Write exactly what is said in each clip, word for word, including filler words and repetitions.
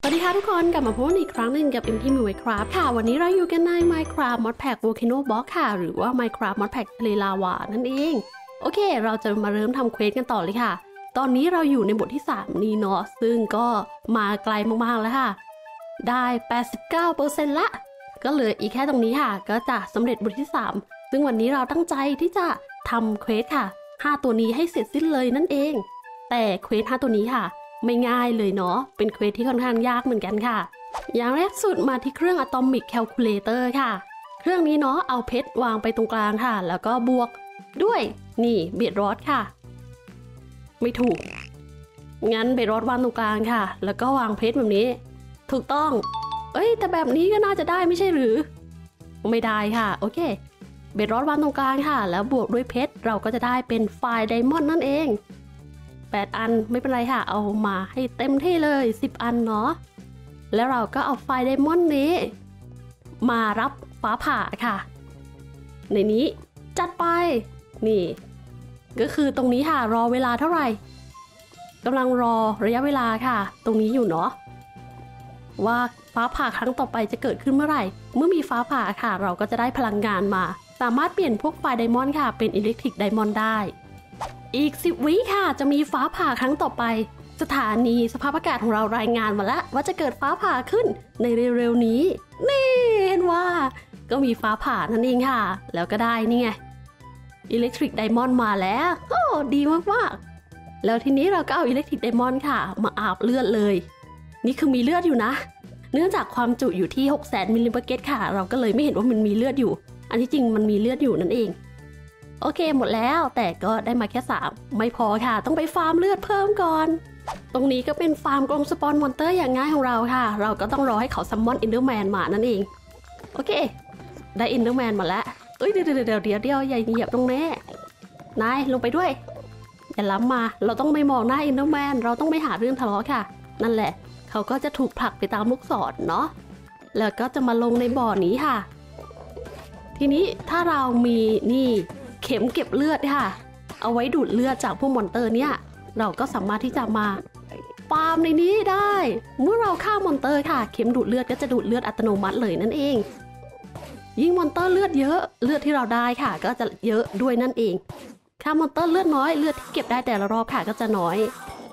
สวัสดีค่ะทุกคนกลับมาพบกันอีกครั้งหนึ่งกับ เอ็ม ที Minecraft ค่ะวันนี้เราอยู่กันใน Minecraft Modpack Volcano Block ค่ะหรือว่า Minecraft Modpack ทะเลลาวานั่นเองโอเคเราจะมาเริ่มทำเควสกันต่อเลยค่ะตอนนี้เราอยู่ในบทที่สามนี้เนาะซึ่งก็มาไกลมากๆแล้วค่ะได้ แปดสิบเก้าเปอร์เซ็นต์ ละก็เหลืออีกแค่ตรงนี้ค่ะก็จะสำเร็จบทที่สามซึ่งวันนี้เราตั้งใจที่จะทำเควสค่ะห้าตัวนี้ให้เสร็จสิ้นเลยนั่นเองแต่เควสห้าตัวนี้ค่ะไม่ง่ายเลยเนาะเป็นเควสที่ค่อนข้างยากเหมือนกันค่ะอย่างแรกสุดมาที่เครื่อง Atomic Calculator ค่ะเครื่องนี้เนาะเอาเพชรวางไปตรงกลางค่ะแล้วก็บวกด้วยนี่เบดรอดค่ะไม่ถูกงั้นเบดรอดวางตรงกลางค่ะแล้วก็วางเพชรแบบนี้ถูกต้องเอ้ยแต่แบบนี้ก็น่าจะได้ไม่ใช่หรือไม่ได้ค่ะโอเคเบดรอดวางตรงกลางค่ะแล้วบวกด้วยเพชรเราก็จะได้เป็นไฟล์ไดมอนด์นั่นเองแปดอันไม่เป็นไรค่ะเอามาให้เต็มที่เลยสิบอันเนาะแล้วเราก็เอาไฟล์ไดมอนด์นี้มารับฟ้าผ่าค่ะในนี้จัดไปนี่ก็คือตรงนี้ค่ะรอเวลาเท่าไหร่กำลังรอระยะเวลาค่ะตรงนี้อยู่เนาะว่าฟ้าผ่าครั้งต่อไปจะเกิดขึ้นเมื่อไหร่เมื่อมีฟ้าผ่าค่ะเราก็จะได้พลังงานมาสามารถเปลี่ยนพวกไฟล์ไดมอนด์ค่ะเป็นอิเล็กทริกไดมอนด์ได้อีกสิบวิค่ะจะมีฟ้าผ่าครั้งต่อไปสถานีสภาพอากาศของเรารายงานมาแล้วว่าจะเกิดฟ้าผ่าขึ้นในเร็วๆนี้นี่เห็นว่าก็มีฟ้าผ่านั่นเองค่ะแล้วก็ได้นี่ไงอิเล็กทริกไดมอนด์มาแล้วโอ้ดีมากๆแล้วทีนี้เราก็เอาอิเล็กทริกไดมอนด์ค่ะมาอาบเลือดเลยนี่คือมีเลือดอยู่นะเนื่องจากความจุอยู่ที่ หกแสน มิลลิเมตรค่ะเราก็เลยไม่เห็นว่ามันมีเลือดอยู่อันที่จริงมันมีเลือดอยู่นั่นเองโอเคหมดแล้วแต่ก็ได้มาแค่สามไม่พอค่ะต้องไปฟาร์มเลือดเพิ่มก่อนตรงนี้ก็เป็นฟาร์มกรงสปอนมอนเตอร์อย่างง่ายของเราค่ะเราก็ต้องรอให้เขาซัมมอนอินเดอร์แมนมานั่นเองโอเคได้อินเดอร์แมนมาแล้วเอ้ยเดี๋ยวเดี๋ยวเดี๋ยวเดี๋ยวเดี๋ยวอย่าเหยียบตรงนี้นายลงไปด้วยอย่าล้ำมาเราต้องไม่มองหน้าอินเดอร์แมนเราต้องไม่หาเรื่องทะเลาะค่ะนั่นแหละเขาก็จะถูกผลักไปตามลูกศรเนาะแล้วก็จะมาลงในบ่อนี้ค่ะทีนี้ถ้าเรามีนี่เข็มเก็บเลือดค่ะเอาไว้ดูดเลือดจากพวกมอนเตอร์เนี่ยเราก็สามารถที่จะมาฟาร์มในนี้ได้เมื่อเราฆ่ามอนเตอร์ค่ะเข็มดูดเลือดก็จะดูดเลือดอัตโนมัติเลยนั่นเองยิ่งมอนเตอร์เลือดเยอะเลือดที่เราได้ค่ะก็จะเยอะด้วยนั่นเองฆ่ามอนเตอร์เลือดน้อยเลือดที่เก็บได้แต่ละรอบค่ะก็จะน้อย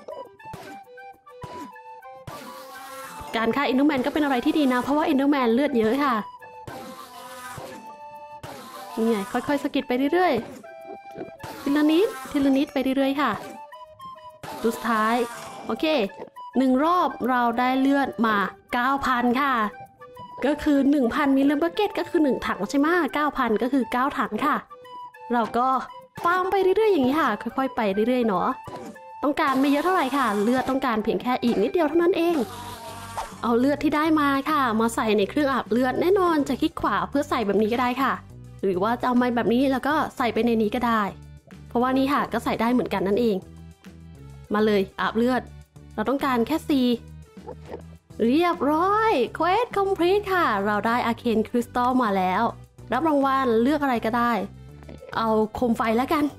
การฆ่าเอนเดอร์แมนก็เป็นอะไรที่ดีนะเพราะว่าเอนเดอร์แมนเลือดเยอะค่ะนี่ไงค่อยๆสกิดไปเรื่อยๆทีละนิดทีละนิดไปเรื่อยๆค่ะดูสุดท้ายโอเคหนึ่งรอบเราได้เลือดมา เก้าพัน ค่ะก็คือ หนึ่งพัน มิลลิเมตรก็คือหนึ่งถังใช่ไหม เก้าพัน ก็คือเก้าถังค่ะเราก็ฟาร์มไปเรื่อยๆอย่างนี้ค่ะค่อยๆไปเรื่อยๆเนาะต้องการไม่เยอะเท่าไหร่ค่ะเลือดต้องการเพียงแค่อีกนิดเดียวเท่านั้นเองเอาเลือดที่ได้มาค่ะมาใส่ในเครื่องอาบเลือดแน่นอนจะคลิกขวาเพื่อใส่แบบนี้ก็ได้ค่ะหรือว่าจะเอาไม้แบบนี้แล้วก็ใส่ไปในนี้ก็ได้เพราะว่านี่ค่ะก็ใส่ได้เหมือนกันนั่นเองมาเลยอาบเลือดเราต้องการแค่สี่เรียบร้อยเควสคอมพลีทค่ะเราได้อาร์เคนคริสตัลมาแล้วรับรางวัลเลือกอะไรก็ได้เอาโคมไฟแล้วกัน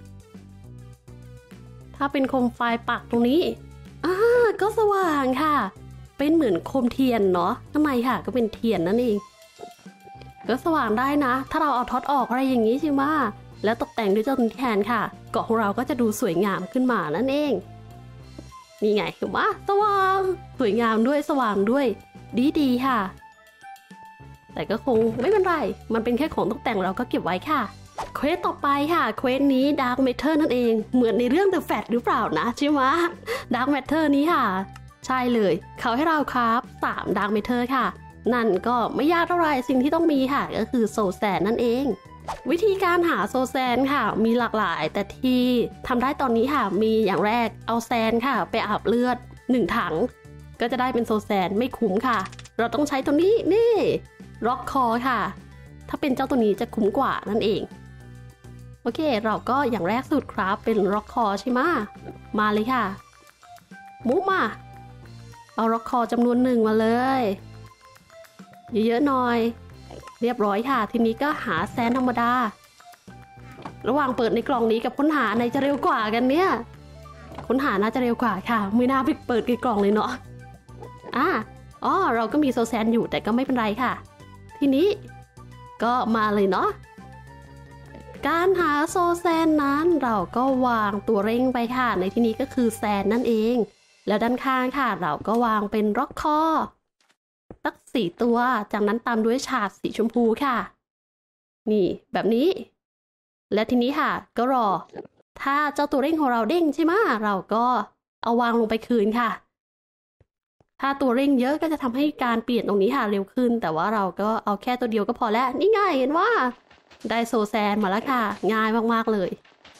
ถ้าเป็นโคมไฟปักตรงนี้อ่าก็สว่างค่ะเป็นเหมือนโคมเทียนเนาะข้างในค่ะก็เป็นเทียนนั่นเองก็สว่างได้นะถ้าเราเอาท็อตออกอะไรอย่างนี้ใช่ไหมแล้วตกแต่งด้วยเจ้าตัวแทนค่ะเกาะของเราก็จะดูสวยงามขึ้นมานั่นเองนี่ไงเห็นไหมสว่างสวยงามด้วยสว่างด้วยดีดีค่ะแต่ก็คงไม่เป็นไรมันเป็นแค่ของตกแต่งเราก็เก็บไว้ค่ะเควสต่อไปค่ะเควสนี้ Dark Matter นั่นเองเหมือนในเรื่อง The Flash หรือเปล่านะใช่ไหม Dark Matter นี้ค่ะใช่เลยเขาให้เราครับสาม Dark Matter ค่ะนั่นก็ไม่ยากเท่าไหร่สิ่งที่ต้องมีค่ะก็คือโซแซนนั่นเองวิธีการหาโซแซนค่ะมีหลากหลายแต่ที่ทำได้ตอนนี้ค่ะมีอย่างแรกเอาแซนค่ะไปอาบเลือดหนึ่งถังก็จะได้เป็นโซแซนไม่คุ้มค่ะเราต้องใช้ตัวนี้นี่ร็อกคอค่ะถ้าเป็นเจ้าตัวนี้จะคุ้มกว่านั่นเองโอเคเราก็อย่างแรกสุดครับเป็นร็อกคอใช่ไหมมาเลยค่ะมุกมาเอาร็อกคอจำนวนหนึ่งมาเลยเยอะๆหน่อยเรียบร้อยค่ะทีนี้ก็หาแซนธรรมดาระหว่างเปิดในกล่องนี้กับค้นหาในจะเร็วกว่ากันเนี่ยค้นหาน่าจะเร็วกว่าค่ะไม่น่าไปเปิดในกล่องเลยเนาะอ่ะอ๋อเราก็มีโซแซนอยู่แต่ก็ไม่เป็นไรค่ะทีนี้ก็มาเลยเนาะการหาโซแซนนั้นเราก็วางตัวเร่งไปค่ะในที่นี้ก็คือแซนนั่นเองแล้วด้านข้างค่ะเราก็วางเป็นร็อกคอสักสี่ตัวจากนั้นตามด้วยฉาดสีชมพูค่ะนี่แบบนี้และทีนี้ค่ะก็รอถ้าเจ้าตัวเร่งของเราเด้งใช่ไหมเราก็เอาวางลงไปคืนค่ะถ้าตัวเร่งเยอะก็จะทำให้การเปลี่ยนตรงนี้ค่ะเร็วขึ้นแต่ว่าเราก็เอาแค่ตัวเดียวก็พอแล้วนี่ง่ายเห็นว่าได้โซแซนมาแล้วค่ะง่ายมากๆเลย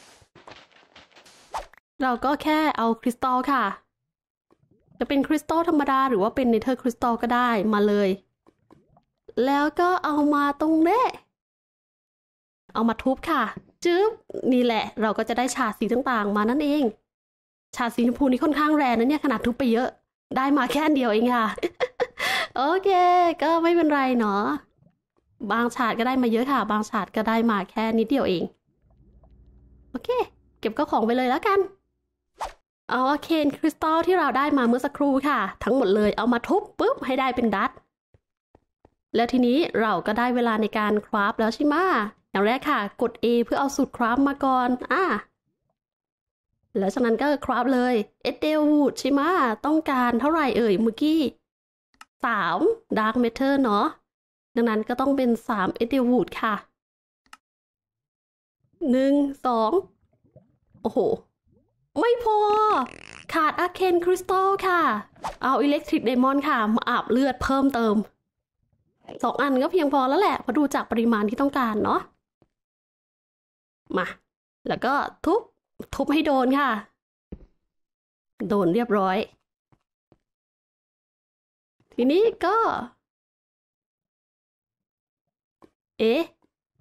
เราก็แค่เอาคริสตัลค่ะจะเป็นคริสตัลธรรมดาหรือว่าเป็นเนเธอร์คริสตัลก็ได้มาเลยแล้วก็เอามาตรงนี้เอามาทุบค่ะจึ๊บนี่แหละเราก็จะได้ฉาดสีต่างๆมานั่นเองฉาดสีชมพูนี่ค่อนข้างแรงนะเนี่ยขนาดทุบไปเยอะได้มาแค่เดียวเองค่ะ โอเคก็ไม่เป็นไรเนาะบางฉาดก็ได้มาเยอะค่ะบางฉาดก็ได้มาแค่นิดเดียวเองโอเคเก็บข้าวของไปเลยแล้วกันเอาเคนคริสตัลที่เราได้มาเมื่อสักครู่ค่ะทั้งหมดเลยเอามาทุบปุ๊บให้ได้เป็นดัตแล้วทีนี้เราก็ได้เวลาในการคราฟแล้วใช่ไหมอย่างแรกค่ะกด A เพื่อเอาสูตรคราฟมาก่อนอ่ะแล้วจากนั้นก็คราฟเลยเอเดลวูดใช่ไหมต้องการเท่าไหร่เอ่ยเมื่อกี้สามดาร์กเมทัลเนาะดังนั้นก็ต้องเป็นสามเอเดลวูดค่ะหนึ่งสองโอ้โหไม่พอขาดอาร์เคนคริสตัลค่ะเอาอิเล็กทริกไดมอนด์ค่ะมาอาบเลือดเพิ่มเติมสองอันก็เพียงพอแล้วแหละพอดูจากปริมาณที่ต้องการเนาะมาแล้วก็ทุบทุบให้โดนค่ะโดนเรียบร้อยทีนี้ก็เอ๊ะ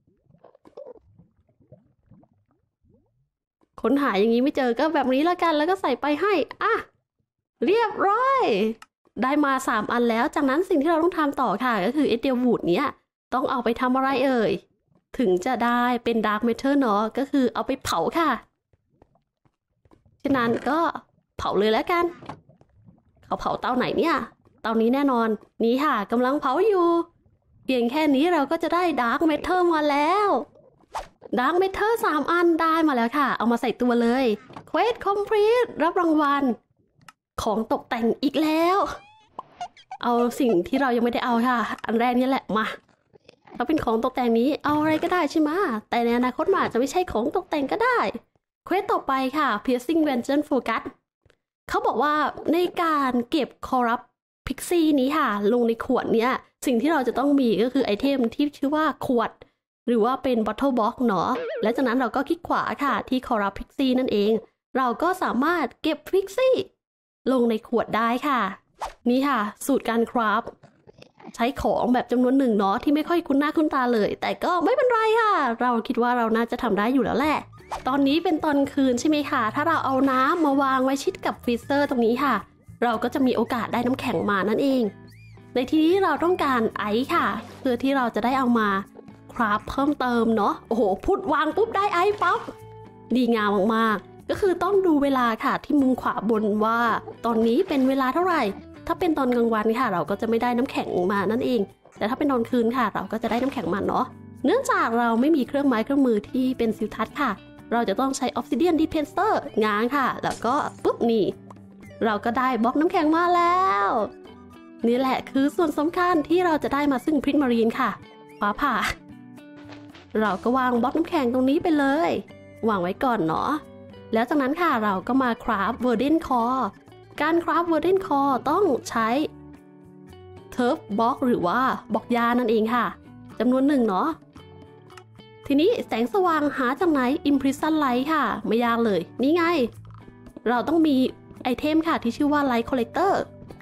ค้นหาอย่างนี้ไม่เจอก็แบบนี้แล้วกันแล้วก็ใส่ไปให้อ่ะเรียบร้อยได้มาสามอันแล้วจากนั้นสิ่งที่เราต้องทำต่อค่ะก็คือเอเดลวูดเนี้ยต้องเอาไปทำอะไรเอ่ยถึงจะได้เป็นดาร์กเมทัลเนาะก็คือเอาไปเผาค่ะฉะนั้นก็เผาเลยแล้วกันเขาเผาเตาไหนเนี่ยเตานี้แน่นอนนี่ค่ะกำลังเผาอยู่เพียงแค่นี้เราก็จะได้ดาร์กเมทัลมาแล้วดาร์กเมทัลสามอันได้มาแล้วค่ะเอามาใส่ตัวเลยเควสคอมพลีทรับรางวัลของตกแต่งอีกแล้วเอาสิ่งที่เรายังไม่ได้เอาค่ะอันแรกนี่แหละมาถ้าเป็นของตกแต่งนี้เอาอะไรก็ได้ใช่ไหมแต่ในอนาคตมันอาจจะไม่ใช่ของตกแต่งก็ได้เควสต่อไปค่ะ Piercing Vengeance Focus เขาบอกว่าในการเก็บ Corrupt Pixie นี้ค่ะลงในขวดเนี้ยสิ่งที่เราจะต้องมีก็คือไอเทมที่ชื่อว่าขวดหรือว่าเป็น Bottle Box เนาะและจากนั้นเราก็คลิกขวาค่ะที่ Corrupt Pixie นั่นเองเราก็สามารถเก็บ Pixie ลงในขวดได้ค่ะนี่ค่ะสูตรการคราฟใช้ของแบบจำนวนหนึ่งเนาะที่ไม่ค่อยคุ้นหน้าคุ้นตาเลยแต่ก็ไม่เป็นไรค่ะเราคิดว่าเราน่าจะทำได้อยู่แล้วแหละตอนนี้เป็นตอนคืนใช่ไหมคะถ้าเราเอาน้ำมาวางไว้ชิดกับฟรีเซอร์ตรงนี้ค่ะเราก็จะมีโอกาสได้น้ำแข็งมานั่นเองในที่นี้เราต้องการไอซ์ค่ะเพื่อที่เราจะได้เอามาคราฟเพิ่มเติมเนาะโอ้โหพุดวางปุ๊บได้ไอซ์ปั๊บดีงามมากๆก็คือต้องดูเวลาค่ะที่มุมขวาบนว่าตอนนี้เป็นเวลาเท่าไหร่ถ้าเป็นตอนกลางวันค่ะเราก็จะไม่ได้น้ำแข็งมานั่นเองแต่ถ้าเป็นตอนคืนค่ะเราก็จะได้น้ำแข็งมาเนาะเนื่องจากเราไม่มีเครื่องไม้เครื่องมือที่เป็นซิลทัศน์ค่ะเราจะต้องใช้ออฟซิเดียนดิเพนเซอร์ง้างค่ะแล้วก็ปุ๊บนี่เราก็ได้บล็อกน้ำแข็งมาแล้วนี่แหละคือส่วนสำคัญที่เราจะได้มาซึ่งพริกมารีนค่ะฟ้าผ่าเราก็วางบล็อกน้ำแข็งตรงนี้ไปเลยวางไว้ก่อนเนาะแล้วจากนั้นค่ะเราก็มาคราฟเวอร์เดนคอร์การคราฟเวอร์เดนคอร์ต้องใช้เทิร์ฟบล็อกหรือว่าบล็อกยานั่นเองค่ะจำนวนหนึ่งเนาะทีนี้แสงสว่างหาจากไหน Imprison Light ค่ะไม่ยากเลยนี่ไงเราต้องมีไอเทมค่ะที่ชื่อว่า Light Collector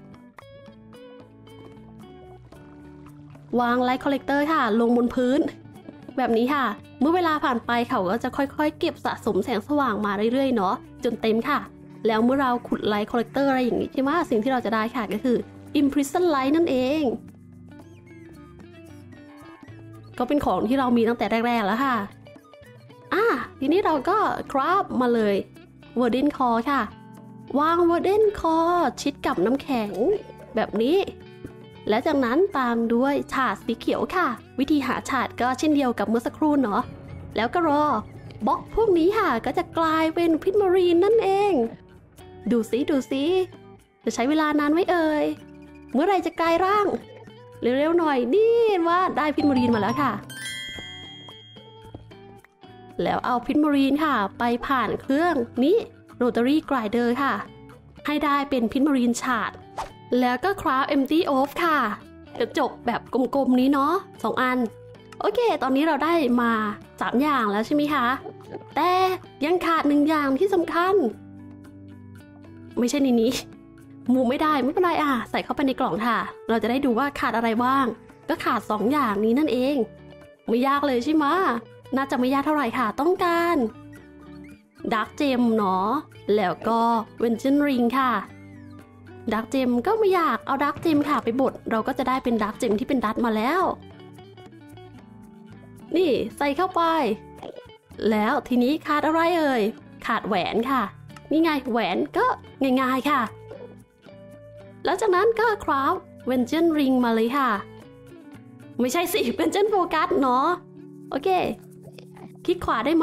วาง Light Collector ค่ะลงบนพื้นแบบนี้ค่ะเมื่อเวลาผ่านไปเขาก็จะค่อยๆเก็บสะสมแสงสว่างมาเรื่อยๆเนาะจนเต็มค่ะแล้วเมื่อเราขุด Light Collector อะไรอย่างนี้ใช่ไหมสิ่งที่เราจะได้ค่ะก็คือ Imprison Light นั่นเองก็เป็นของที่เรามีตั้งแต่แรกๆแล้วค่ะอ่ะทีนี้เราก็คราฟมาเลย Wooden Core ค่ะวาง Wooden Core ชิดกับน้ำแข็งแบบนี้และจากนั้นตามด้วยฉาดสีเขียวค่ะวิธีหาฉาดก็เช่นเดียวกับเมื่อสักครู่เนาะแล้วก็รอบล็อกพวกนี้ค่ะก็จะกลายเป็นพิษมารีนนั่นเองดูซิดูซิจะใช้เวลานานไหมเอ่ยเมื่อไรจะกลายร่างเร็วๆหน่อยนี่ว่าได้พิษมารีนมาแล้วค่ะแล้วเอาพิษมารีนค่ะไปผ่านเครื่องนี้โรตารี่ไกรเดอร์ค่ะให้ได้เป็นพิษมารีนฉาดแล้วก็คราฟ empty off ค่ะกระจกแบบกลมๆนี้เนาะสองอันโอเคตอนนี้เราได้มาสามอย่างแล้วใช่ไหมคะแต่ยังขาดหนึ่งอย่างที่สำคัญไม่ใช่ในนี้หมูไม่ได้ไม่เป็นไรอ่ะใส่เข้าไปในกล่องค่ะเราจะได้ดูว่าขาดอะไรบ้างก็ขาดสองอย่างนี้นั่นเองไม่ยากเลยใช่ไหมน่าจะไม่ยากเท่าไหร่ค่ะต้องการดาร์กเจมเนาะแล้วก็เวนเจนริงค่ะดาร์กเจมก็ไม่อยากเอาดาร์กเจมค่ะไปบดเราก็จะได้เป็นดาร์กเจมที่เป็นดัตมาแล้วนี่ใส่เข้าไปแล้วทีนี้ขาดอะไรเอ่ยขาดแหวนค่ะนี่ไงแหวนก็ง่ายๆค่ะแล้วจากนั้นก็คราฟเวนเจนริงมาเลยค่ะไม่ใช่สิเวนเจนโฟกัสเนาะโอเคคลิกขวาได้ไหม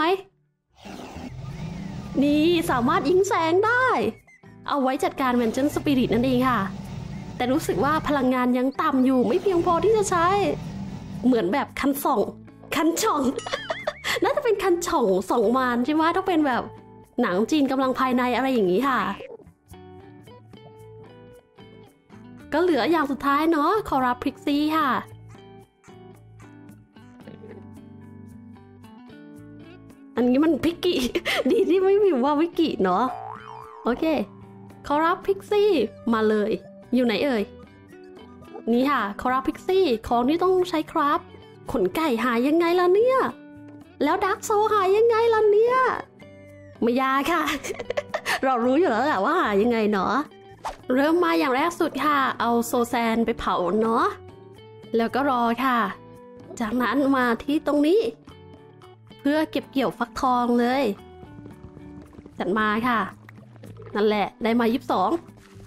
นี่สามารถยิงแสงได้เอาไว้จัดการเวนเจนสปิริตนั่นเองค่ะแต่รู้สึกว่าพลังงานยังต่ำอยู่ไม่เพียงพอที่จะใช้เหมือนแบบคันส่องคันช่อง น่าจะเป็นคันช่องส่องมารใช่ไหมต้องเป็นแบบหนังจีนกำลังภายในอะไรอย่างนี้ค่ะก็เหลืออย่างสุดท้ายเนาะคอรับพริกซี่ค่ะอันนี้มันพิกกี้ ดีที่ไม่มีว่าวิกิเนาะโอเคคอรับพิกซี่มาเลยอยู่ไหนเอ่ยนี่ค่ะคอรับพิกซี่ของที่ต้องใช้ครับขนไก่หายยังไงล่ะเนี่ยแล้วดาร์กโซหายยังไงล่ะเนี่ยไม่ยากค่ะ เรารู้อยู่แล้วแหละว่าหายังไงเนาะเริ่มมาอย่างแรกสุดค่ะเอาโซแซนไปเผาเนาะแล้วก็รอค่ะจากนั้นมาที่ตรงนี้เพื่อเก็บเกี่ยวฟักทองเลยจัดมาค่ะนั่นแหละได้มายี่สิบสอง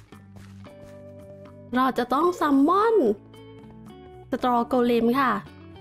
เราจะต้องซัมมอนสตรอโกเลมค่ะ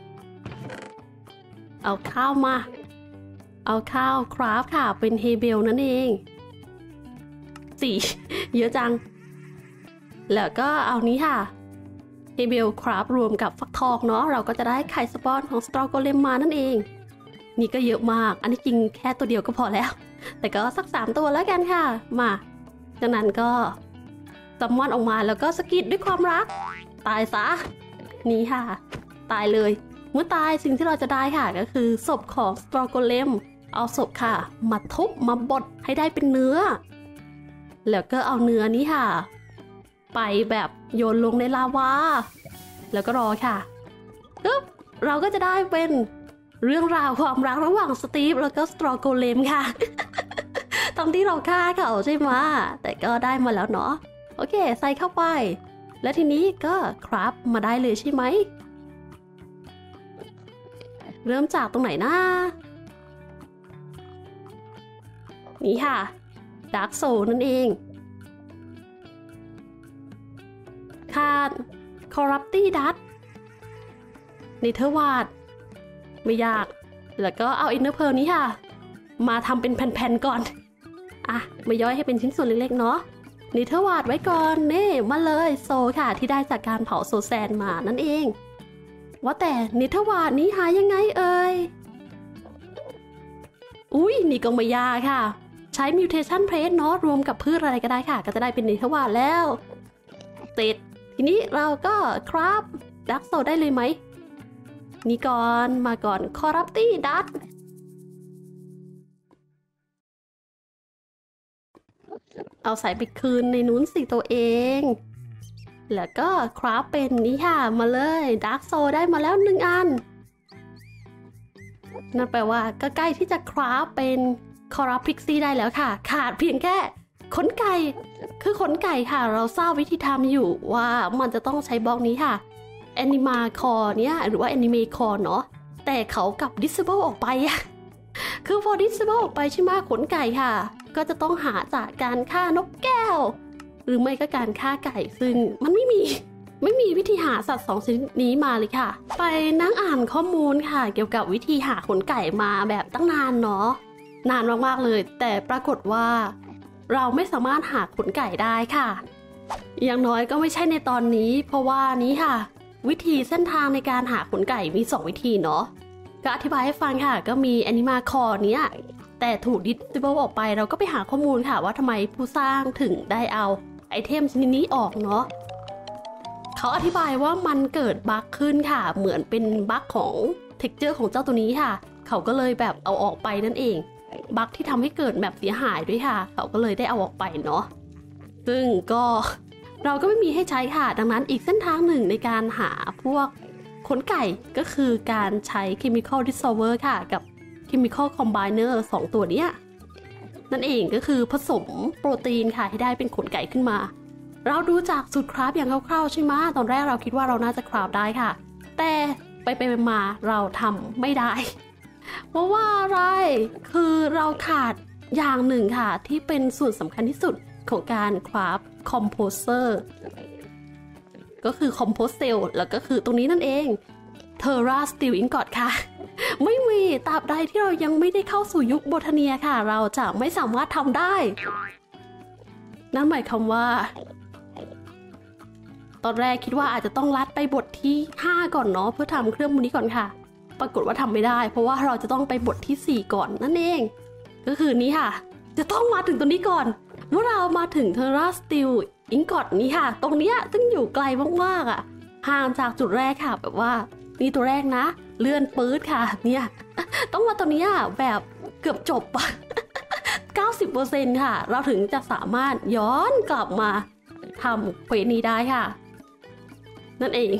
เอาข้าวมาเอาข้าวคราฟค่ะเป็นเฮเบลนั่นเองสี่ เยอะจังแล้วก็เอานี้ค่ะเฮเบลคราฟรวมกับฟักทองเนาะเราก็จะได้ไข่สปอนของสตรอโกเลมมานั่นเองนี่ก็เยอะมากอันนี้จริงแค่ตัวเดียวก็พอแล้วแต่ก็สักสามตัวแล้วกันค่ะมาจากนั้นก็ซัมมอนออกมาแล้วก็สกิดด้วยความรักตายซะนี่ค่ะตายเลยเมื่อตายสิ่งที่เราจะได้ค่ะก็คือศพของสตรอโกเลมเอาศพค่ะมาทุบมาบดให้ได้เป็นเนื้อแล้วก็เอาเนื้อนี้ค่ะไปแบบโยนลงในลาวาแล้วก็รอค่ะปึ๊บเราก็จะได้เป็นเรื่องราวความรักระหว่างสตีฟแล้วก็สตรอโกเลมค่ะ ตอนที่เราฆ่าเขาใช่ไหมแต่ก็ได้มาแล้วเนาะโอเคใส่เข้าไปและทีนี้ก็ครับมาได้เลยใช่ไหมเริ่มจากตรงไหนนะนี่ค่ะดาร์กโซนั่นเองขาดคอรัปตี้ดัตเนเธอร์วาร์ดไม่ยากแล้วก็เอาอินเนอร์เพลนี้ค่ะมาทำเป็นแผ่นๆก่อนอ่ะมาย่อยให้เป็นชิ้นส่วนเล็กๆเนาะเนเธอร์วาร์ดไว้ก่อนเน่มาเลยโซค่ะที่ได้จากการเผาโซแซนมานั่นเองว่าแต่เนเธอร์วาร์ดนี้หายังไงเอ่ยอุ้ยนี่ก็ไม่ยากค่ะใช้มิวเทชันเพลสเนาะรวมกับพืชอะไรก็ได้ค่ะก็จะได้เป็นเนเธอร์วาร์ดแล้วเสร็จทีนี้เราก็ครับดักโซได้เลยไหมนี่ก่อนมาก่อนคอรัปตี้ดัตเอาใส่ไปคืนในนู้นสิตัวเองแล้วก็คราฟเป็นนี่ค่ะมาเลยดาร์กโซได้มาแล้วหนึ่งอันนั่นแปลว่าก็ใกล้ที่จะคราฟเป็นคอรัปพิกซี่ได้แล้วค่ะขาดเพียงแค่ขนไก่คือขนไก่ค่ะเราทราบวิธีทำอยู่ว่ามันจะต้องใช้บล็อกนี้ค่ะแอนิมาคอเนี่ยหรือว่าแอนิเมคอเนาะแต่เขากับดิสเซเบิลออกไปอะคือพอดิสเซเบิลออกไปใช่ไหมขนไก่ค่ะก็จะต้องหาจากการฆ่านกแก้วหรือไม่ก็การฆ่าไก่ซึ่งมันไม่มีไม่มีวิธีหาสัตว์สองชนิดนี้มาเลยค่ะไปนั่งอ่านข้อมูลค่ะเกี่ยวกับวิธีหาขนไก่มาแบบตั้งนานเนาะนานมากๆเลยแต่ปรากฏว่าเราไม่สามารถหาขนไก่ได้ค่ะอย่างน้อยก็ไม่ใช่ในตอนนี้เพราะว่านี้ค่ะวิธีเส้นทางในการหาขนไก่มีสองวิธีเนาะก็อธิบายให้ฟังค่ะก็มี Animal Core เนี้ยแต่ถูก Disable ออกไปเราก็ไปหาข้อมูลค่ะว่าทำไมผู้สร้างถึงได้เอาไอเทมชนิดนี้ออกเนาะเขาอธิบายว่ามันเกิดบั๊กขึ้นค่ะเหมือนเป็นบั๊กของเท็กเจอร์ของเจ้าตัวนี้ค่ะเขาก็เลยแบบเอาออกไปนั่นเองบั๊กที่ทำให้เกิดแบบเสียหายด้วยค่ะเขาก็เลยได้เอาออกไปเนาะซึ่งก็เราก็ไม่มีให้ใช้ค่ะดังนั้นอีกเส้นทางหนึ่งในการหาพวกขนไก่ก็คือการใช้ Chemical Dissolver ค่ะกับ Chemical Combiner สองตัวเนี้ยนั่นเองก็คือผสมโปรตีนค่ะให้ได้เป็นขนไก่ขึ้นมาเราดูจากสูตรคราฟอย่างคร่าวๆใช่ไหมตอนแรกเราคิดว่าเราน่าจะคราฟได้ค่ะแต่ไปไปมาเราทำไม่ได้เพราะว่าอะไรคือเราขาดอย่างหนึ่งค่ะที่เป็นส่วนสำคัญที่สุดของการคราฟคอมโพเซอร์ก็คือคอมโพสเซลแล้วก็คือตรงนี้นั่นเองเทอร่าสตีลอิงกอตค่ะไม่มีตราบใดที่เรายังไม่ได้เข้าสู่ยุคโบทาเนียค่ะเราจะไม่สามารถทำได้นั่นหมายความว่าตอนแรกคิดว่าอาจจะต้องลัดไปบทที่ห้าก่อนเนาะเพื่อทำเครื่องมือนี้ก่อนค่ะปรากฏว่าทำไม่ได้เพราะว่าเราจะต้องไปบทที่สี่ก่อนนั่นเองก็คือนี้ค่ะจะต้องมาถึงตัวนี้ก่อนเมื่อเรามาถึงเทอร่าสตีลอิงกอตนี้ค่ะตรงเนี้ยซึ่งอยู่ไกลมากๆอ่ะห่างจากจุดแรกค่ะแบบว่านี่ตัวแรกนะเลื่อนปื๊ดค่ะเนี่ยต้องมาตัวนี้แบบเกือบจบ เก้าสิบเปอร์เซ็นต์ ค่ะเราถึงจะสามารถย้อนกลับมาทำเควสนี้ได้ค่ะนั่นเอง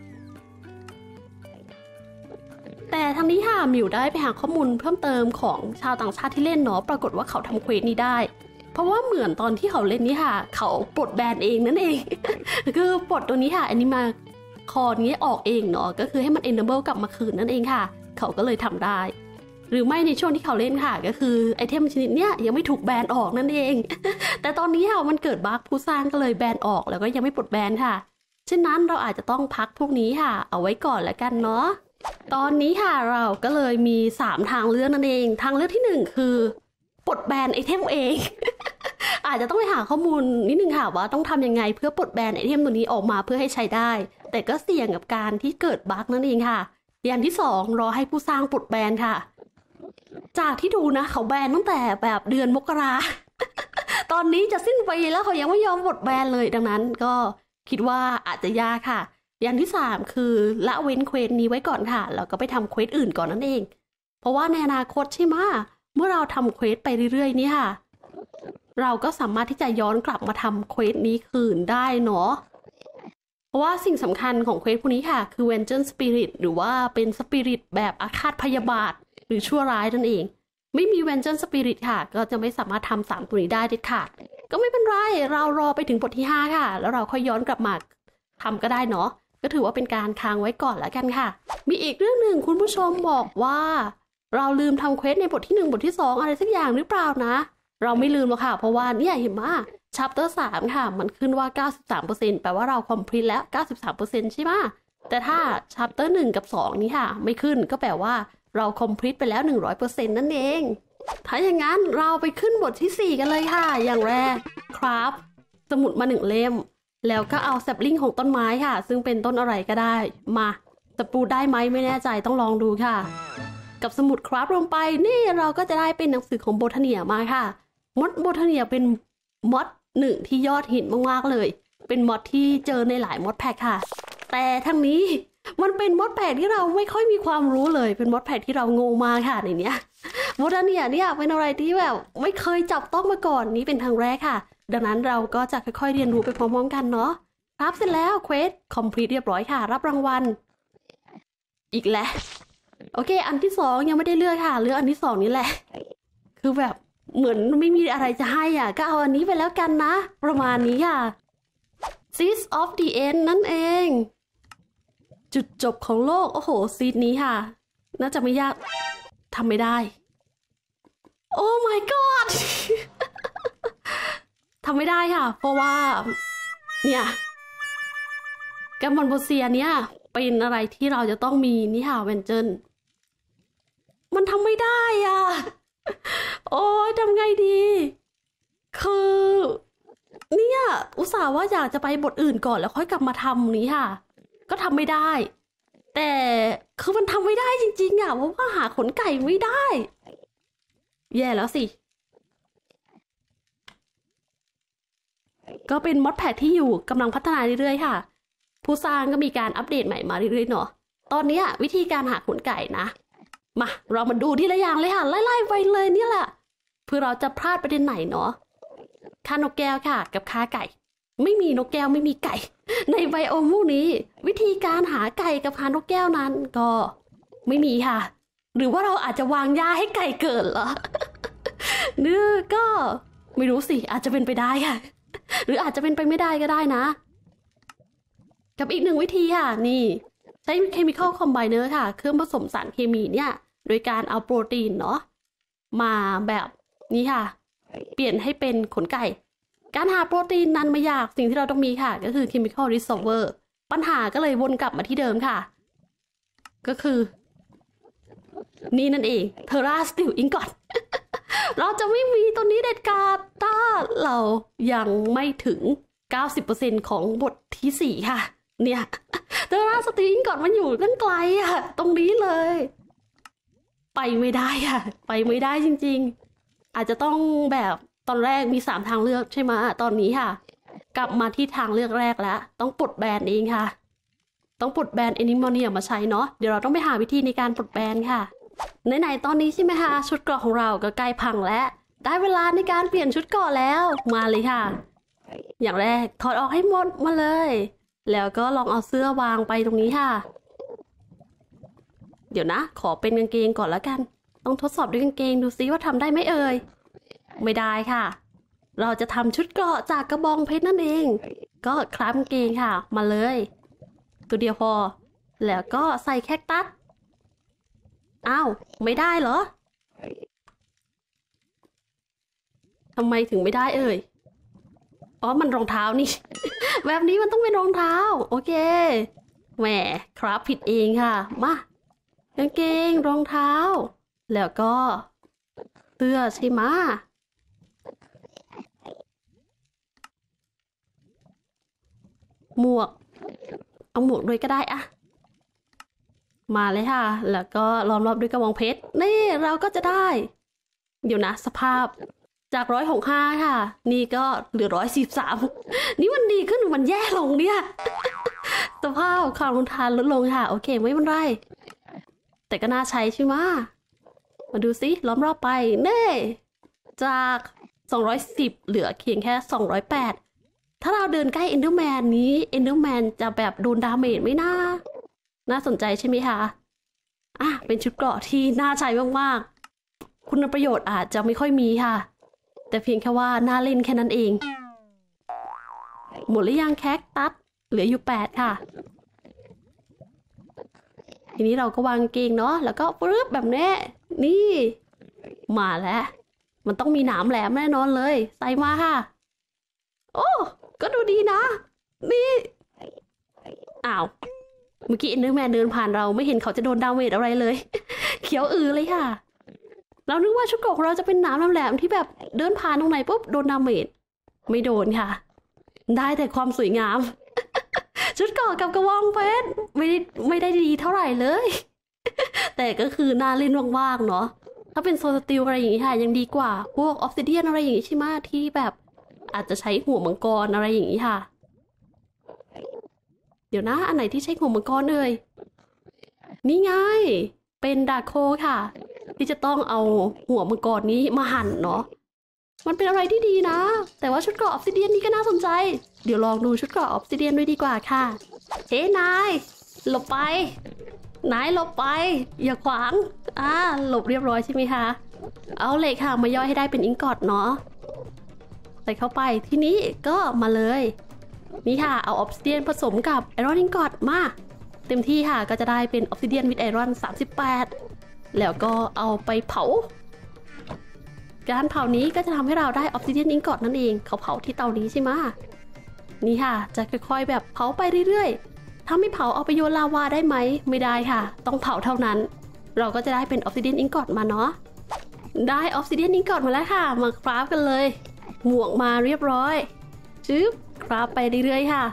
แต่ทางนี้ค่ะมิวได้ไปหาข้อมูลเพิ่มเติมของชาวต่างชาติที่เล่นเนาะปรากฏว่าเขาทำเควสนี้ได้เพราะว่าเหมือนตอนที่เขาเล่นนี่ค่ะเขาปลดแบนเองนั่นเอง คือปลดตัวนี้ค่ะอันนี้มาคอนี้ออกเองเนาะก็คือให้มัน enable กลับมาคืนนั่นเองค่ะเขาก็เลยทำได้หรือไม่ในช่วงที่เขาเล่นค่ะก็คือไอเทมชนิดเนี้ยยังไม่ถูกแบนออกนั่นเอง แต่ตอนนี้ค่ะมันเกิดบั๊กผู้สร้างก็เลยแบนออกแล้วก็ยังไม่ปลดแบนค่ะฉะนั้นเราอาจจะต้องพักพวกนี้ค่ะเอาไว้ก่อนแล้วกันเนาะตอนนี้ค่ะเราก็เลยมีสามทางเลือกนั่นเองทางเลือกที่หนึ่งคือปลดแบนไอเทมเอง อาจจะต้องไปหาข้อมูลนิดนึงค่ะว่าต้องทำยังไงเพื่อปลดแบนไอเทมตัวนี้ออกมาเพื่อให้ใช้ได้แต่ก็เสี่ยงกับการที่เกิดบั๊กนั่นเองค่ะอย่างที่สองรอให้ผู้สร้างปลดแบนค่ะจากที่ดูนะเขาแบนตั้งแต่แบบเดือนมกรา ตอนนี้จะสิ้นปีแล้วเขายังไม่ยอมปลดแบนเลยดังนั้นก็คิดว่าอาจจะยากค่ะอย่างที่สามคือละเว้นเควสนี้ไว้ก่อนค่ะแล้วก็ไปทำเควสอื่นก่อนนั่นเองเพราะว่าในอนาคตใช่ไหมเมื่อเราทำเควสไปเรื่อยๆนี่ค่ะเราก็สามารถที่จะย้อนกลับมาทำเควสนี้คืนได้เนาะเพราะว่าสิ่งสำคัญของเควสพวกนี้ค่ะคือ Vengeance Spirit หรือว่าเป็นสปิริตแบบอาฆาตพยาบาทหรือชั่วร้ายนั่นเองไม่มี Vengeance Spirit ค่ะก็จะไม่สามารถทำสามตัวนี้ได้เด็ดขาดก็ไม่เป็นไรเรารอไปถึงบทที่ห้าค่ะแล้วเราค่อยย้อนกลับมาทำก็ได้เนาะก็ถือว่าเป็นการค้างไว้ก่อนแล้วกันค่ะมีอีกเรื่องหนึ่งคุณผู้ชมบอกว่าเราลืมทำเควสในบทที่หนึ่งบทที่สองอะไรสักอย่างหรือเปล่านะเราไม่ลืมหรอกค่ะเพราะว่าเนี่ยเห็นไหม chapter สามค่ะมันขึ้นว่า เก้าสิบสามเปอร์เซ็นต์ แปลว่าเรา complete แล้ว เก้าสิบสามเปอร์เซ็นต์ ใช่ไหมแต่ถ้า chapter หนึ่งกับสองนี้ค่ะไม่ขึ้นก็แปลว่าเรา complete ไปแล้ว หนึ่งร้อยเปอร์เซ็นต์ นั่นเองถ้าอย่างนั้นเราไปขึ้นบทที่สี่กันเลยค่ะอย่างแรกครับสมุดมาหนึ่งเล่มแล้วก็เอาแซปลิงของต้นไม้ค่ะซึ่งเป็นต้นอะไรก็ได้มาจะปูได้ไหมไม่แน่ใจต้องลองดูค่ะกับสมุดคราฟลงไปนี่เราก็จะได้เป็นหนังสือของโบทาเนียมาค่ะมอดโบทาเนียเป็นมอดหนึ่งที่ยอดฮิตมากๆเลยเป็นมอดที่เจอในหลายมอดแพ็คค่ะแต่ทั้งนี้มันเป็นมอดแพ็คที่เราไม่ค่อยมีความรู้เลยเป็นมอดแพ็คที่เรางงมากค่ะในเนี้ยโบทาเนียเนี่ยเป็นอะไรที่แบบไม่เคยจับต้องมาก่อนนี้เป็นครั้งแรกค่ะดังนั้นเราก็จะค่อยๆเรียนรู้ไปพร้อมๆกันเนาะครับเสร็จแล้วเควสคอมพลีทเรียบร้อยค่ะรับรางวัลอีกแล้วโอเคอันที่สองยังไม่ได้เลือกค่ะเลือกอันที่สองนี้แหละคือแบบเหมือนไม่มีอะไรจะให้อ่ะก็เอาอันนี้ไปแล้วกันนะประมาณนี้ค่ะ Seeds of the End นั่นเองจุดจบของโลกโอ้โหซีดนี้ค่ะน่าจะไม่ยากทำไม่ได้โอ้ my god ทำไม่ได้ค่ะเพราะว่าเนี่ยแกมมอนโบเซียเนี่ยเป็นอะไรที่เราจะต้องมีนี่ค่ะเวนเจนมันทำไม่ได้อ่ะโอ้ยทำไงดีคือเนี่ยอุตส่าห์ว่าอยากจะไปบทอื่นก่อนแล้วค่อยกลับมาทำนี้ค่ะก็ทำไม่ได้แต่คือมันทำไม่ได้จริงๆอ่ะเพราะว่าหาขนไก่ไม่ได้แย่แล้วสิก็เป็นมอดแพคที่อยู่กำลังพัฒนาเรื่อยๆค่ะผู้สร้างก็มีการอัปเดตใหม่มาเรื่อยๆเนาะตอนนี้วิธีการหาขนไก่นะมาเรามาดูทีละอย่างเลยค่ะไล่ๆไปเลยเนี่ยแหละเพื่อเราจะพลาดประเด็นไหนเนาะค่านกแก้วค่ะกับค่าไก่ไม่มีนกแก้วไม่มีไก่ในไบโอมพวกนี้วิธีการหาไก่กับหานกแก้วนั้นก็ไม่มีค่ะหรือว่าเราอาจจะวางยาให้ไก่เกิดเหรอเนื้อก็ไม่รู้สิอาจจะเป็นไปได้ค่ะหรืออาจจะเป็นไปไม่ได้ก็ได้นะกับอีกหนึ่งวิธีค่ะนี่ใช้เคมีคอลคอมไบเนอร์ค่ะเครื่องผสมสารเคมีเนี่ยโดยการเอาโปรตีนเนาะมาแบบนี้ค่ะเปลี่ยนให้เป็นขนไก่การหาโปรตีนนั้นไม่ยากสิ่งที่เราต้องมีค่ะก็คือ chemical resolver ปัญหาก็เลยวนกลับมาที่เดิมค่ะก็คือนี่นั่นเองเทอร่าสติลอิงก่อน เราจะไม่มีตัวนี้เด็ดขาดถ้าเรายังไม่ถึง เก้าสิบเปอร์เซ็นต์ ของบทที่สี่ค่ะเนี่ยเทอร่าสติลอิงก่อนมันอยู่ตั้งไกลอะตรงนี้เลยไปไม่ได้ค่ะไปไม่ได้จริงๆอาจจะต้องแบบตอนแรกมีสามทางเลือกใช่ไหมตอนนี้ค่ะกลับมาที่ทางเลือกแรกแล้วต้องปลดแบนเองค่ะต้องปลดแบนแอนิมอเนียมาใช้เนาะเดี๋ยวเราต้องไปหาวิธีในการปลดแบนค่ะไหนๆตอนนี้ใช่ไหมคะชุดเกราะของเราก็ใกล้พังแล้วได้เวลาในการเปลี่ยนชุดเกราะแล้วมาเลยค่ะอย่างแรกถอดออกให้หมดมาเลยแล้วก็ลองเอาเสื้อวางไปตรงนี้ค่ะเดี๋ยวนะขอเป็นกางเกงก่อนแล้วกันต้องทดสอบด้วยกางเกงดูซิว่าทำได้ไหมเอ่ยไม่ได้ค่ะเราจะทำชุดเกราะจากกระบองเพชรนั่นเองก็คล้ามกางเกงค่ะมาเลยตัวเดียวพอแล้วก็ใส่แคคตัสอ้าวไม่ได้เหรอทำไมถึงไม่ได้เอ่ยอ๋อมันรองเท้านี่ แบบนี้มันต้องเป็นรองเท้าโอเคแหมครับผิดเองค่ะมากางเกงรองเท้าแล้วก็เสื้อใช่ไหมหมวกเอาหมวกด้วยก็ได้อะมาเลยค่ะแล้วก็ล้อมรอบด้วยกระบองเพชรนี่เราก็จะได้เดี๋ยวนะสภาพจากร้อยหกห้าค่ะนี่ก็เหลือร้อยสิบสามนี่มันดีขึ้นหรือมันแย่ลงเนี่ยสภาพความทนทานลดลงค่ะโอเคไม่เป็นไรแต่ก็น่าใช้ใช่ไหมมาดูสิล้อมรอบไปเน่จากสองร้อยสิบเหลือเพียงแค่สองร้อยแปดถ้าเราเดินใกล้เอนเดอร์แมนนี้เอนเดอร์แมนจะแบบโดนดาเมจไหมน่าน่าสนใจใช่ไหมคะอ่ะเป็นชุดเกราะที่น่าใช้มากๆคุณประโยชน์อาจจะไม่ค่อยมีค่ะแต่เพียงแค่ว่าน่าเล่นแค่นั้นเองหมดหรือยังแคคตัสเหลืออยู่แปดค่ะทีนี้เราก็วางเกงเนาะแล้วก็ปึ๊บแบบนี้นี่มาแล้วมันต้องมีหนามแหลมแน่นอนเลยใส่มาค่ะโอ้ก็ดูดีนะนี่อ้าวเมื่อกี้เอ็นเดอร์แมนเดินผ่านเราไม่เห็นเขาจะโดนดาเมจอะไรเลยเขียวอือเลยค่ะเรานึกว่าชุดเกราะของเราจะเป็นหนามแหลมๆที่แบบเดินผ่านตรงไหนปุ๊บโดนดาเมจไม่โดนค่ะได้แต่ความสวยงามชุดเกราะกับกระบองเพชรไม่ได้ไม่ได้ดีเท่าไหร่เลยแต่ก็คือน่าเล่นว่างๆเนาะถ้าเป็นโซลสตีลอะไรอย่างงี้ค่ะยังดีกว่าพวกออฟซิเดียนอะไรอย่างงี้ใช่ไหมที่แบบอาจจะใช้หัวมังกรอะไรอย่างงี้ค่ะเดี๋ยวนะอันไหนที่ใช้หัวมังกรเอ่ยนี่ไงเป็นดาโคค่ะที่จะต้องเอาหัวมังกรนี้มาหั่นเนาะมันเป็นอะไรที่ดีนะแต่ว่าชุดเกราะออฟซิเดียนนี่ก็น่าสนใจเดี๋ยวลองดูชุดเกราะออฟซิเดียนด้วยดีกว่าค่ะเฮ้นายหลบไปนายหลบไปอย่าขวางอ่าหลบเรียบร้อยใช่ไหมคะเอาเหล็กค่ะมาย่อยให้ได้เป็นอิงกอตเนาะใส่เข้าไปทีนี้ก็มาเลยนี่ค่ะเอาออฟซิเดียนผสมกับไอรอนอิงกอตมาเต็มที่ค่ะก็จะได้เป็นออฟซิเดียนวิดไอรอนสามสิบแปดแล้วก็เอาไปเผาการเผานี้ก็จะทำให้เราได้ออฟซิเดียนอิงกอตนั่นเองเขาเผาที่เตานี้ใช่ไหมนี่ค่ะจะค่อยๆแบบเผาไปเรื่อยถ้าไม่เผาเอาไปโยนลาวาได้ไหมไม่ได้ค่ะต้องเผาเท่านั้นเราก็จะได้เป็นออฟซิเดียนอิงกอตมาเนาะได้ออฟซิเดียนอิงกอตมาแล้วค่ะมาคราฟกันเลยหมวกมาเรียบร้อยจึ๊บคราฟไปเรื่อยๆค่ะ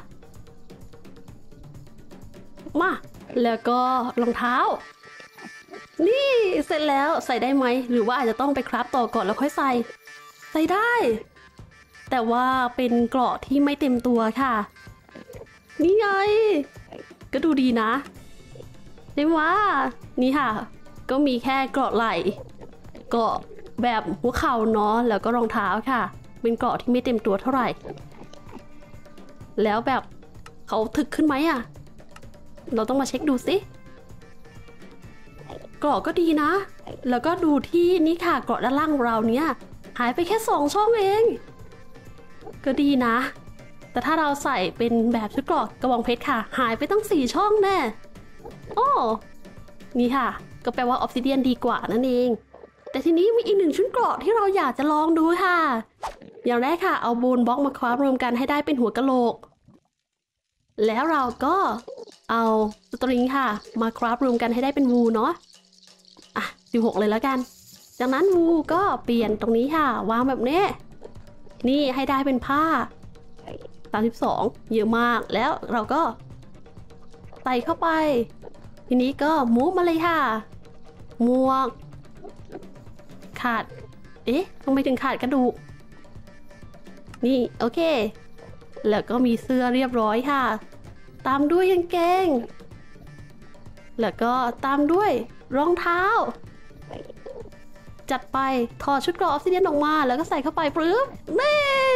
มาแล้วก็รองเท้านี่เสร็จแล้วใส่ได้ไหมหรือว่าอาจจะต้องไปคราฟต่อก่อนแล้วค่อยใส่ใส่ได้แต่ว่าเป็นเกราะที่ไม่เต็มตัวค่ะนี่ไงก็ดูดีนะใช่ไหมนี่ค่ะก็มีแค่เกราะไหล่เกราะแบบหัวเข่าเนาะแล้วก็รองเท้าค่ะเป็นเกราะที่ไม่เต็มตัวเท่าไหร่แล้วแบบเขาถึกขึ้นไหมอะเราต้องมาเช็คดูสิเกราะก็ดีนะแล้วก็ดูที่นี่ค่ะเกราะด้านล่างเราเนี้ยหายไปแค่สองช่องเองก็ดีนะแต่ถ้าเราใส่เป็นแบบชุดเกราะกระบองเพชรค่ะหายไปตั้งสี่ช่องแน่โอ้นี่ค่ะก็แปลว่าออฟซิเดียนดีกว่านั่นเองแต่ทีนี้มีอีกหนึ่งชุดเกราะที่เราอยากจะลองดูค่ะอย่างแรกค่ะเอาบูนบล็อกมาคว้ารวมกันให้ได้เป็นหัวกะโหลกแล้วเราก็เอาสตริงค่ะมาคราฟรวมกันให้ได้เป็นวูเนาะอ่ะสิบหกเลยแล้วกันจากนั้นวูก็เปลี่ยนตรงนี้ค่ะวางแบบนี้นี่ให้ได้เป็นผ้าสามสิบสองเยอะมากแล้วเราก็ใส่เข้าไปทีนี้ก็มูฟมาเลยค่ะหมวกขาดเอ๊ะทำไมถึงขาดกระดูกนี่โอเคแล้วก็มีเสื้อเรียบร้อยค่ะตามด้วยกางเกงแล้วก็ตามด้วยรองเท้าจัดไปถอดชุดเกราะออฟซิเดียนออกมาแล้วก็ใส่เข้าไปปึ๊บนี่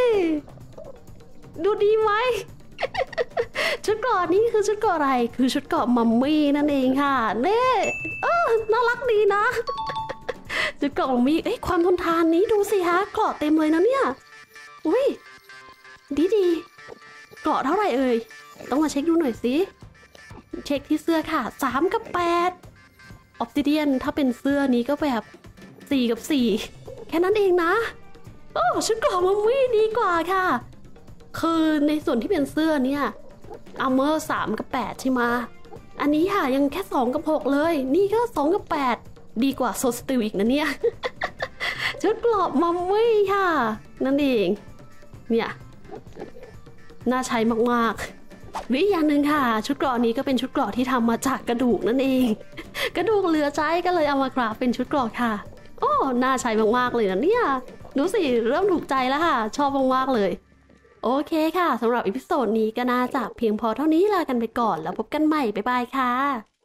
ดูดีไหม ชุดเกราะนี้คือชุดเกราะอะไรคือชุดเกราะมัมมี่นั่นเองค่ะเน่เออน่ารักดีนะ ชุดเกราะมัมมี่เอ้ยความทนทานนี้ดูสิฮะเกราะเต็มเลยนะเนี่ยอุ้ยดีดีเกราะเท่าไหร่เอ่ยต้องมาเช็คดูหน่อยสิเช็คที่เสื้อค่ะสามกับแปดออฟซิเดียนถ้าเป็นเสื้อนี้ก็แบบสี่กับสี่แค่นั้นเองนะโอ้ชุดเกราะมัมมี่ดีกว่าค่ะคือในส่วนที่เป็นเสื้อเนี่ยอาร์เมอร์สามกับแปดใช่ไหมอันนี้ค่ะยังแค่สองกับหกเลยนี่ก็สองกับแปดดีกว่าโซสติลอีกนะเนี่ย ชุดเกราะมัมมี่ค่ะนั่นเองเนี่ยน่าใช้มากๆวิอย่างหนึ่งค่ะชุดเกราะนี้ก็เป็นชุดเกราะที่ทำมาจากกระดูกนั่นเองกระดูกเหลือใช้ก็เลยเอามากราฟเป็นชุดเกราะค่ะโอ้น่าใช้มากๆเลยนะเนี่ยดูสิเริ่มถูกใจแล้วค่ะชอบมากๆเลยโอเคค่ะสำหรับอีพิโซดนี้ก็น่าจะเพียงพอเท่านี้ลากันไปก่อนแล้วพบกันใหม่บ๊ายบายค่ะ